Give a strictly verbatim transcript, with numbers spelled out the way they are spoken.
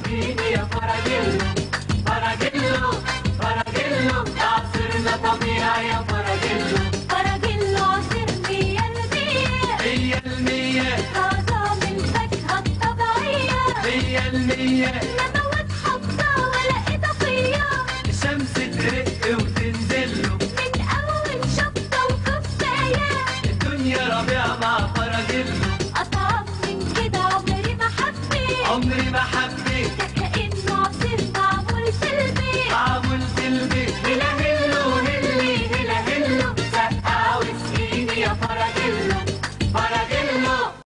اديني يا فراجيلو، فراجيلو فراجيلو عصيرنا طبيعي يا فراجيلو. فراجيلو عصير مية المية، مية المية طازة من الفاكهة الطبيعية، مية المية